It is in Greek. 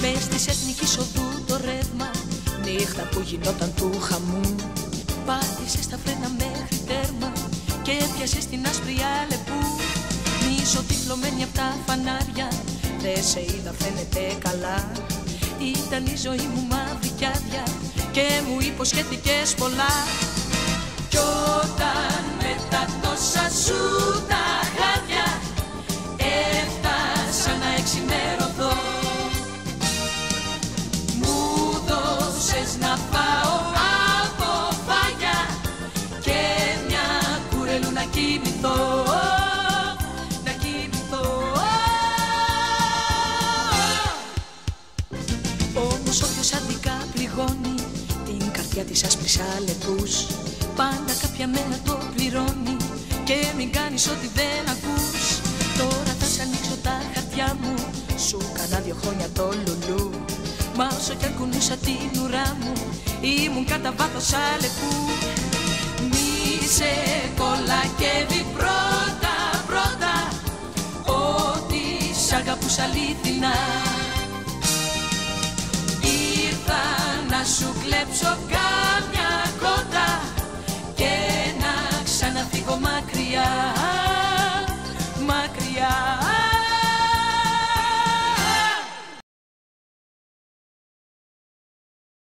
μες της Εθνικής Οδού το ρεύμα, νύχτα που γινόταν του χαμού. Πάτησε στα φρένα μέχρι τέρμα και έπιασε στην άσπρη Αλεπού. Μισοτυφλωμένη απ' τα φανάρια, δε σε είδα φαίνεται καλά. Ήταν η ζωή μου μαύρη κι άδεια και μου υποσχέθηκες πολλά. Κι όταν με τα τόσα σου τα χάδια έφτασα να εξημερωθώ, μου δώσες να πάω από φάγια και μια κουρελού να κοιμηθώ. Όμως όποιος αδικά πληγώνει την καρδιά της άσπρης Αλεπούς, πάντα κάποια μέρα το πληρώνει και μην κάνεις ό,τι δεν ακούς. Τώρα θα σ' ανοίξω τα χαρτιά μου, σου κάνα 2 χρόνια το λουλού. Μα όσο κι αν κουνούσα την ουρά μου, ήμουν κατά βάθος Αλεπού. Μη σε κολακεύει πρώτα πρώτα ότι σ' αγαπούσα αλήθινα. Ήρθα να σου κλέψω